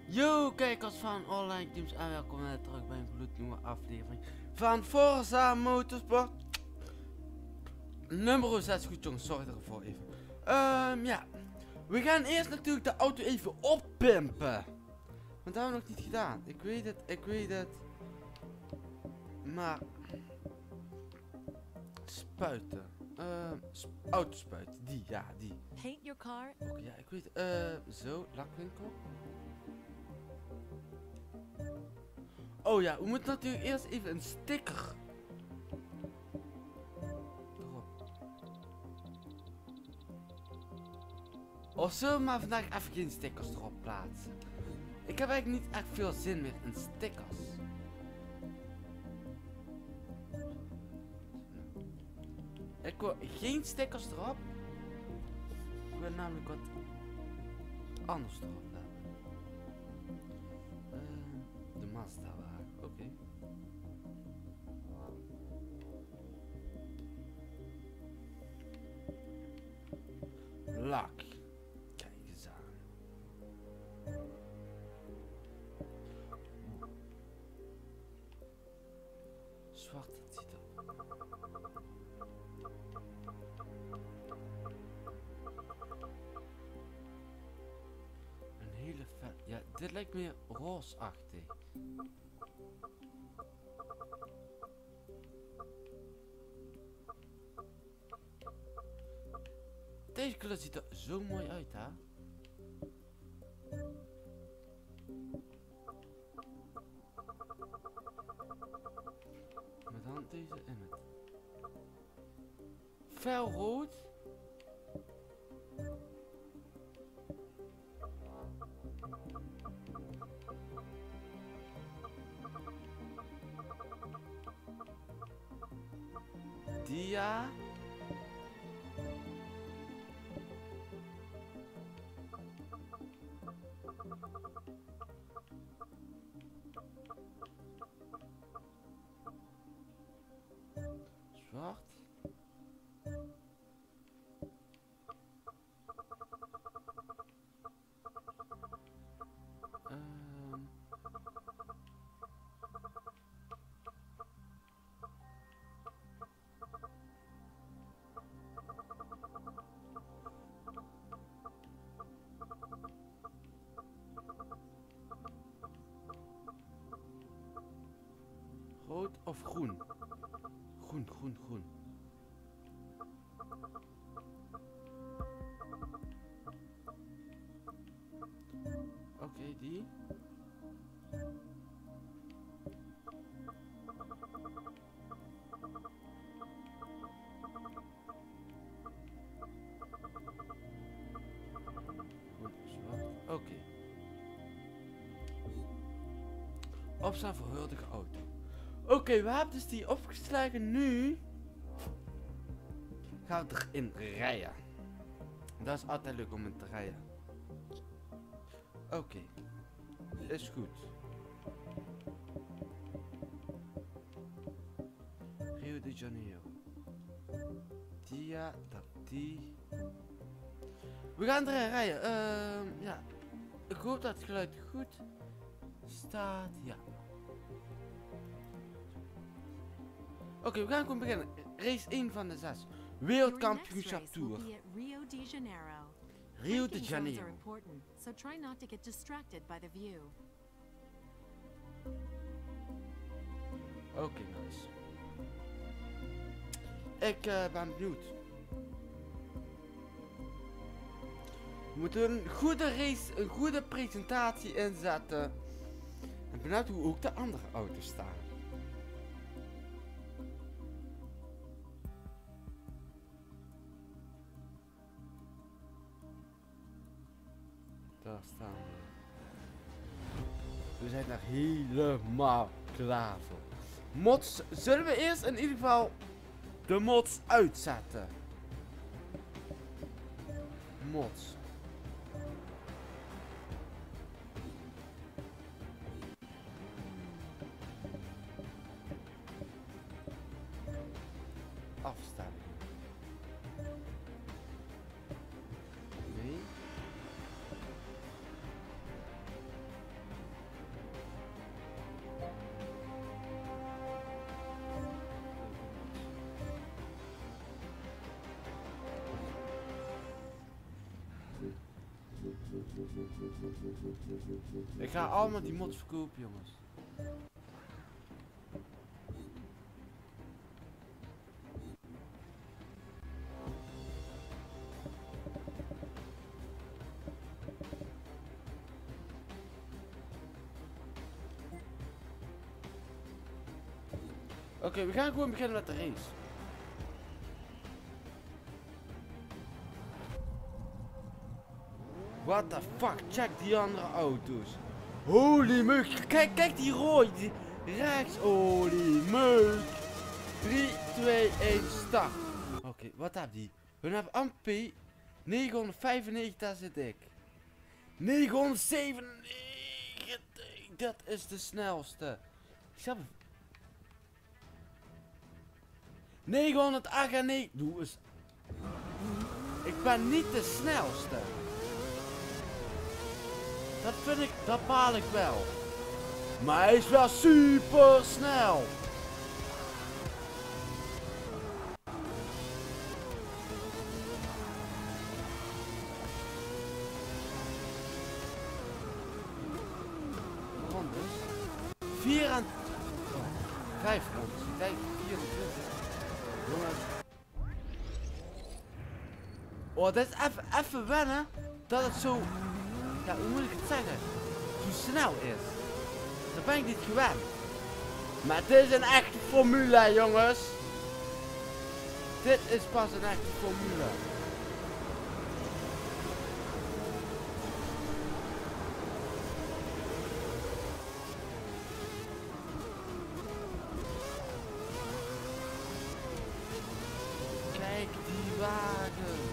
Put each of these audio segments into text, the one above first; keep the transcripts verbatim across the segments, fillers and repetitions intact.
Yo kijkers van Online Teams en welkom weer terug bij een gloednieuwe aflevering van Forza Motorsport nummer zes. Goed jongens, sorry ervoor even. Um, ja, we gaan eerst natuurlijk de auto even oppimpen. Want dat hebben we nog niet gedaan. Ik weet het, ik weet het. Maar spuiten. Uh, sp autospuiten, die, ja, die. Paint your car. Oké, okay, ja, ik weet het. Uh, zo, lakwinkel. Oh ja, we moeten natuurlijk eerst even een sticker erop. Of zullen we maar vandaag even geen stickers erop plaatsen? Ik heb eigenlijk niet echt veel zin meer in stickers. Ik wil geen stickers erop. Ik wil namelijk wat anders erop hebben. Uh, de Mazda wagen, oké. Okay. Lak. Kijk eens aan. Zwart, dat ziet er. Een hele vet. Ja, dit lijkt meer roosachtig. Deze kleur ziet er zo mooi uit, hè? Maar dan deze in het felrood. Dia. Zwart. Um. Rood of groen? Groen, groen, groen. Oké, okay, die. Oké. Okay. Opstaan voor huldige auto. Oké, okay, we hebben dus die opgeslagen. Nu gaan we erin rijden. Dat is altijd leuk om in te rijden. Oké, okay. Is goed. Rio de Janeiro. Die ja, dat die. We gaan erin rijden. Uh, ja, ik hoop dat het geluid goed staat. Ja. Oké, okay, we gaan gewoon beginnen. Race één van de zes. Wereldkampioenschap Tour. Rio de Janeiro. Rio de Janeiro. So try not to get distracted by the view. Oké, okay, nice. Ik uh, ben benieuwd. We moeten een goede race, een goede presentatie inzetten. En benieuwd hoe ook de andere auto's staan. Daar staan we. We zijn er helemaal klaar voor. Mods, zullen we eerst in ieder geval de mods uitzetten? Mods. Afstelling. Nee. Ik ga allemaal die mods verkopen, jongens. Oké, okay, we gaan gewoon beginnen met de race. What the fuck, check die andere auto's. Holy meuk, kijk, kijk die rooi, die rechts, holy meuk. drie, twee, één, start. Oké, okay, wat heb die? We hebben Ampie, negenhonderdvijfennegentig, daar zit ik. negenhonderdzevenennegentig, dat is de snelste. Ik heb negenhonderdachtennegentig, doe eens. Ik ben niet de snelste. Dat vind ik, dat baal ik wel. Maar hij is wel super snel. Rondes. Vier aan... Oh, vijf rondes. Ik denk vierentwintig. Jongens. Oh, dat is even, even wennen. Dat het zo... Ja, hoe moet ik het zeggen? Zo snel is. Dat ben ik niet gewend. Maar dit is een echte formule, jongens. Dit is pas een echte formule. Kijk die wagens.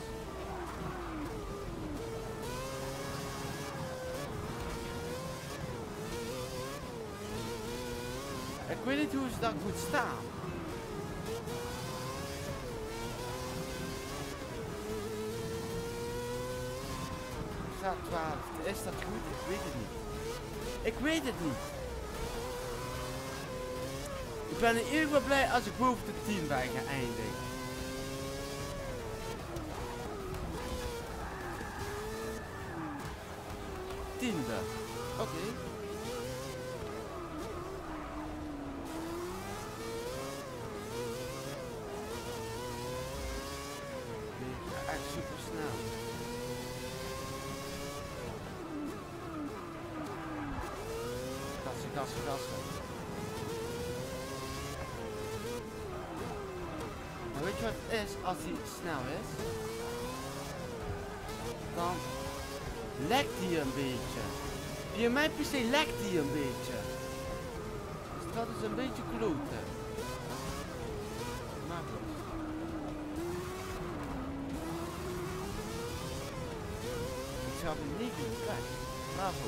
Ik weet niet hoe ze dat goed staan. Staat twaalf. Is dat goed? Ik weet het niet. Ik weet het niet. Ik ben in ieder geval blij als ik boven de tien bij ga eindigen. Tiende. Oké. Okay. Echt super snel. Gassen, gassen, gassen. Maar weet je wat het is als hij snel is? Dan lekt hij een beetje. Via mijn P C lekt hij een beetje. Dus dat is een beetje kloten. Maar goed. Ik heb hem niet kwijt. Bravo.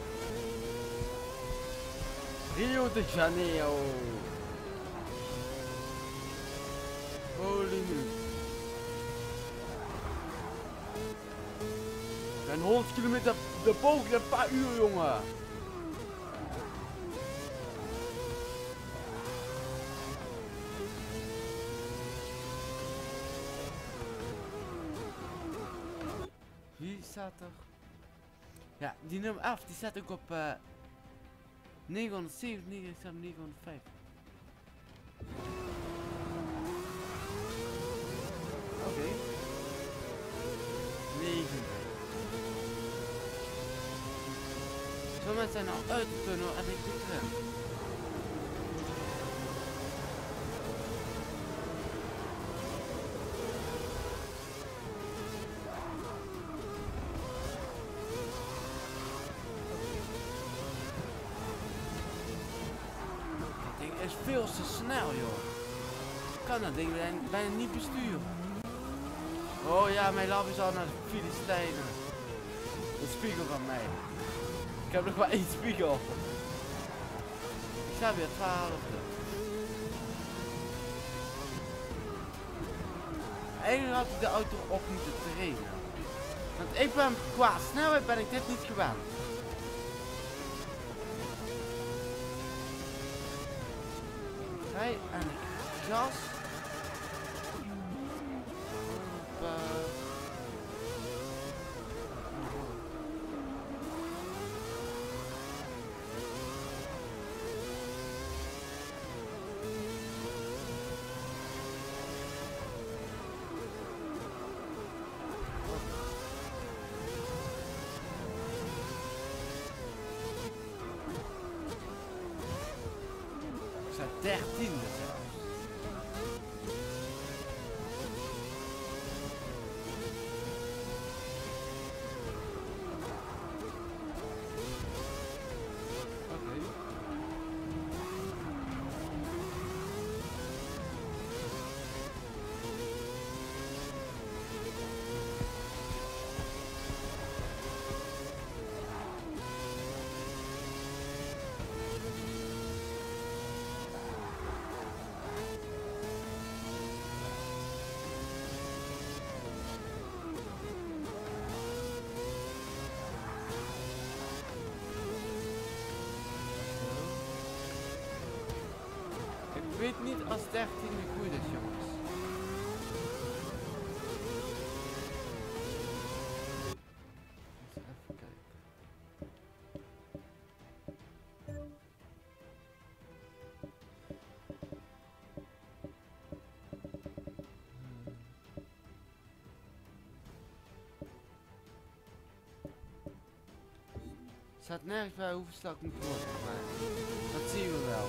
Rio de Janeiro. Holy nu. Ik ben honderd kilometer de boven een paar uur, jongen. Wie staat er? Ja, die nummer elf, die staat ook op uh, negenhonderdzevenennegentig, ik sta op negenhonderdvijf. Oké. Okay. negentig. Zo mensen zijn al uit de tunnel en ik zit erin. Is veel te snel, joh. Ik kan dat ding bijna, bijna niet besturen. Oh ja, mijn lab is al naar de Filistijnen. Een spiegel van mij. Ik heb nog maar één spiegel. Ik sta weer twaalfde. Eigenlijk had ik de auto op moeten trainen. Want ik ben qua snelheid ben ik dit niet gewend. Rij en gas. Op, uh... dertiende zelfs. Oké. Ik weet niet als dertiende goed is, jongens. Even kijken. Er staat nergens bij hoeveel snel ik moet worden, maar dat zien we wel.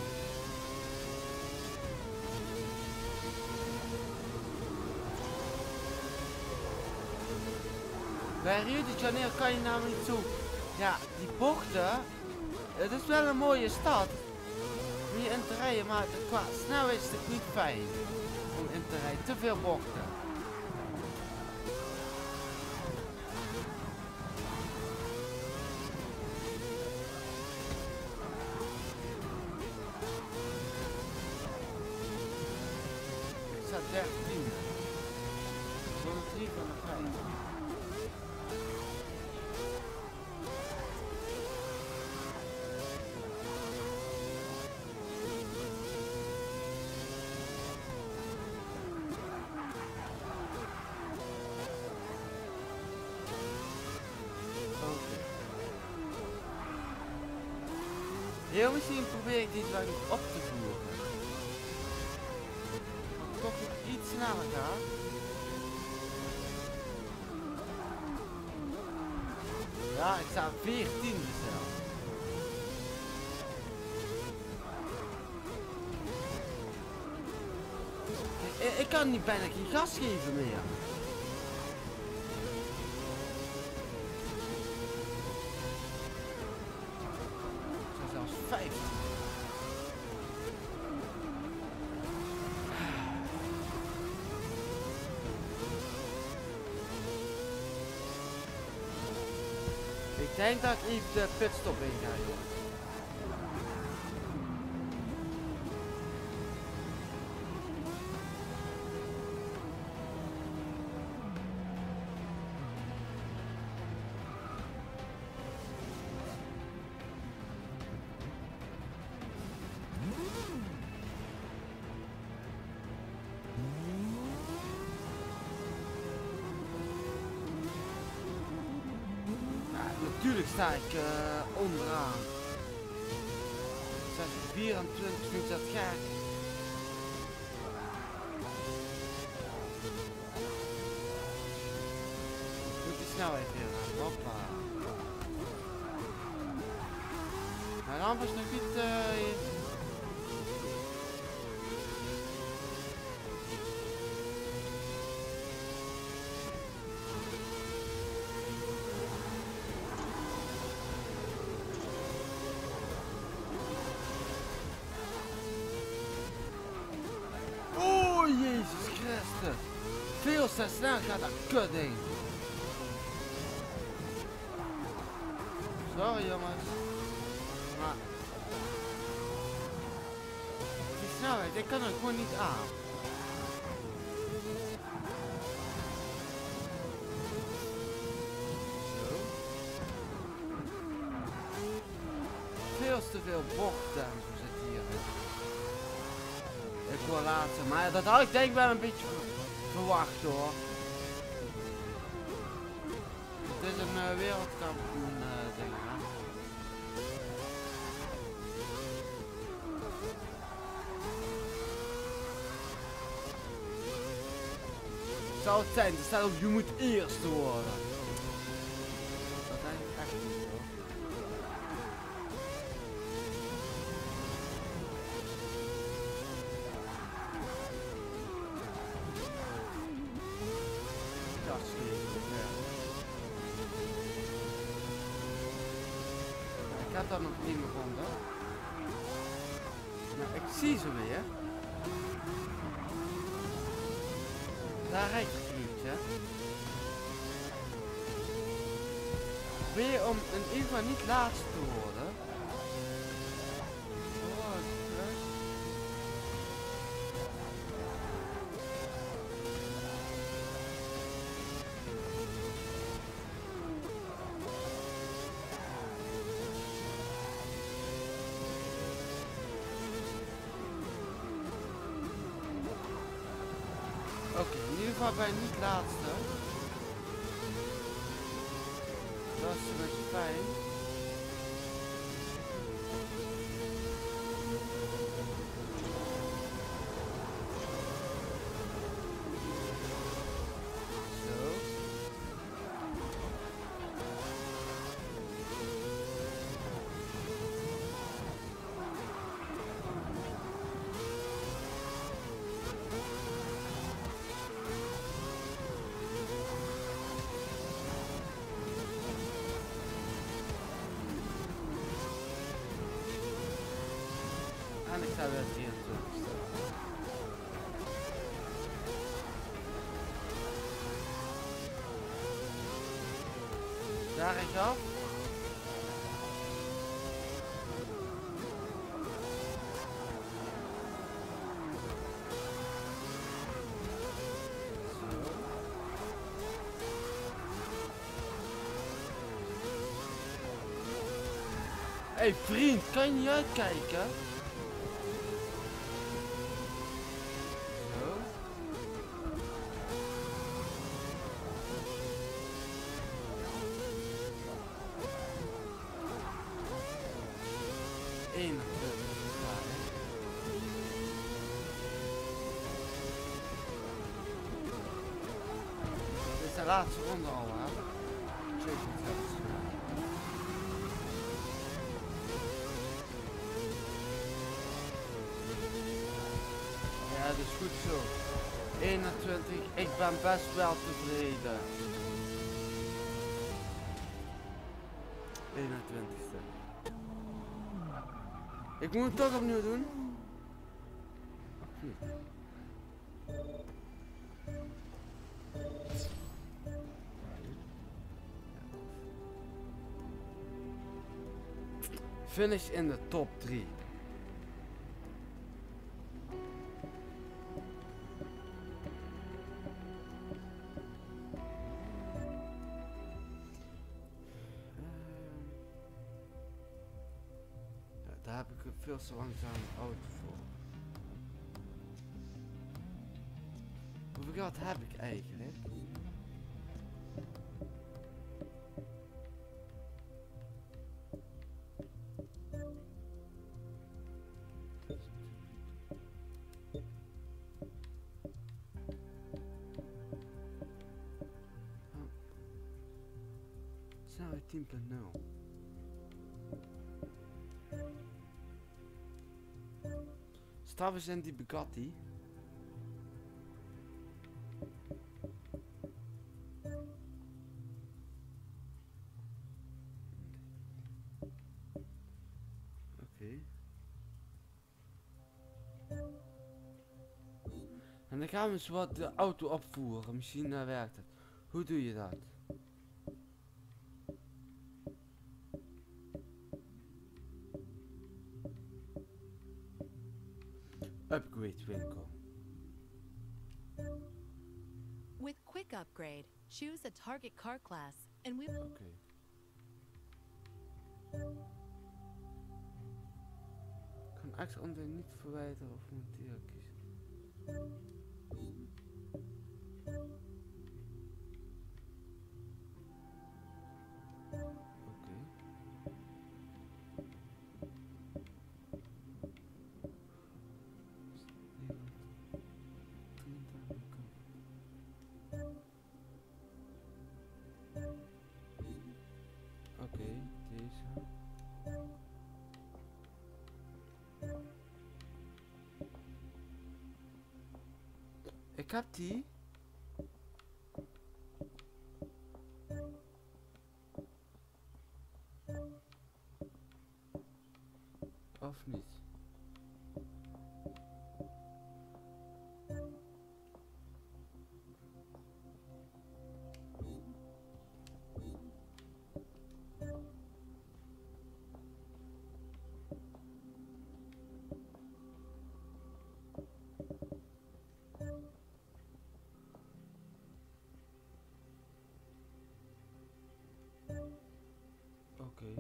Bij Rio de Janeiro kan je namelijk zo, ja, die bochten, het is wel een mooie stad om je in te rijden, maar qua snelheid is het niet fijn om in te rijden, te veel bochten. Ik sta dertien. honderdrie van de vijf. Heel misschien probeer ik dit wel nog op te voeren. Dat het toch nog iets sneller gaat. Ja, ik sta veertien zelf. Ik, ik kan niet bijna geen gas geven meer. vijftien. Ik denk dat ik even de pitstop in ga, jongens. Natuurlijk sta ik uh, onderaan. vierentwintig vind ik dat gek. Ik moet die snelheid weer aan. Hoppa. Maar de ramp is nog niet... Uh, veel te snel gaat dat kut ding. Sorry jongens. Maar die snelheid, ik kan er gewoon niet aan. Zo. Veel te veel bochten en zo zit hier. Ik wil laten, maar dat had ik denk wel een beetje verwacht hoor. Het is een uh, wereldkampioen uh, ding hè. Zou het zijn, er staat ook je moet eerste worden. Dat denk ik echt niet hoor. gaat dan nog niet meer onder. Nou, ik zie ze weer. Daar rijdt het vliegje. Weer om in ieder geval niet laatste te worden. Oh, terug. Oké, okay, in ieder geval ben je niet laatste. Dat is een beetje fijn. Zo. En ik sta weer drieëntwintig. Daar is af. Hé hey, vriend, kan je niet uitkijken? Zo. eenentwintig. Dit is de laatste ronde al, hè? zevenentwintig. Ja, dat is goed zo. eenentwintig, ik ben best wel tevreden. eenentwintigste. Ik moet het toch opnieuw doen. Of niet? Finish in de top drie. Daar heb ik een veel te langzaam auto voor. Hoeveel geld heb ik eigenlijk? Snelheid tien punt nul. Stappen zijn die Bugatti. Oké. Okay. En dan gaan we eens wat de auto opvoeren. Misschien uh, werkt het. Hoe doe je dat? Upgrade winkel. With quick upgrade, choose a target car class and we will... Oké. Ik kan extra onderdelen niet verwijderen of monteren kiezen. Ik heb die. Of niet? Oké.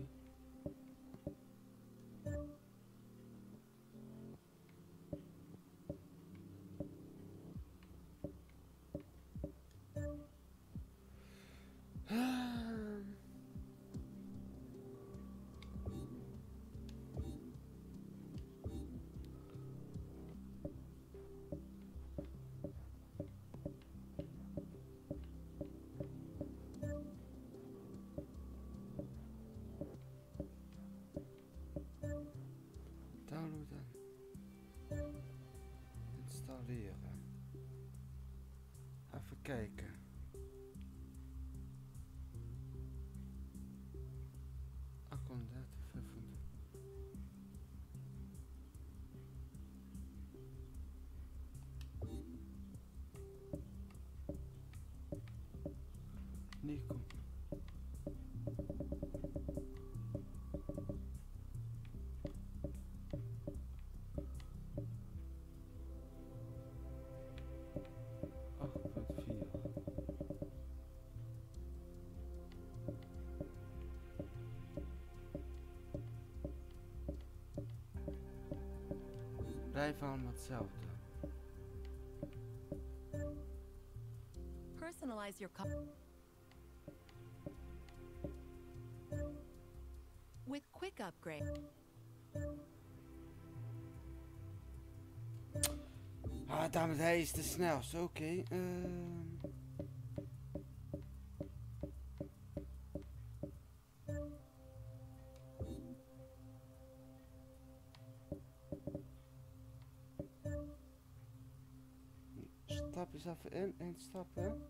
Downloaden. Installeren. Even kijken. achthonderd, vijfhonderd. Nee, kom. Blijven allemaal hetzelfde. Personalize your car with quick upgrade. Ah, dames, hij is de snelste. Oké. Okay, uh... Stap eens even in, instappen.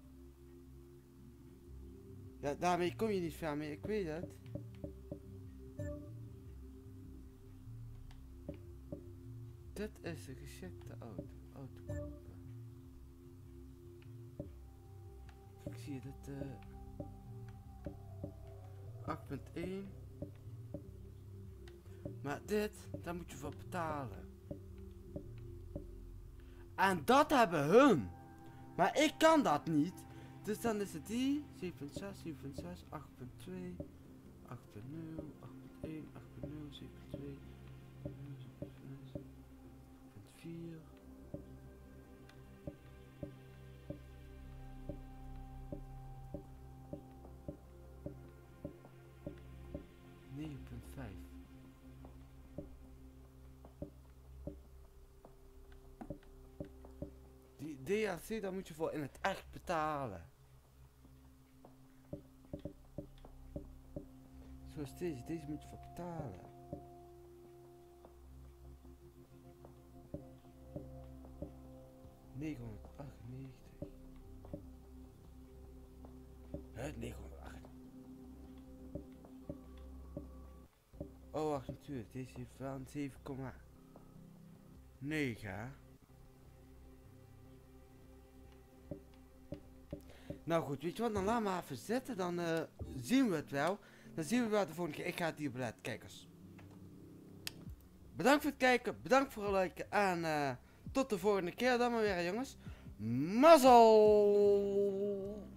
Ja, daarmee kom je niet ver mee, ik weet het. Dit is een geschikte auto. Auto kopen. Ik zie dit uh, acht punt één. Maar dit, daar moet je voor betalen. En dat hebben hun. Maar ik kan dat niet. Dus dan is het die. zeven punt zes, zeven punt zes, acht punt twee, acht punt nul, acht punt één, acht punt nul, zeven punt twee, zeven punt vijf, acht punt vier. negen punt vijf. D L C, daar moet je voor in het echt betalen. Zoals deze, deze moet je voor betalen. negenhonderdachtennegentig. Huh, negenhonderdacht. Oh, wacht, natuurlijk. Deze heeft wel een zeven komma negen. Nou goed, weet je wat, dan laat maar even zitten, dan uh, zien we het wel. Dan zien we wel de volgende keer. Ik ga het hier beleid, kijkers. Bedankt voor het kijken, bedankt voor het liken en uh, tot de volgende keer dan maar weer, jongens. Mazzel!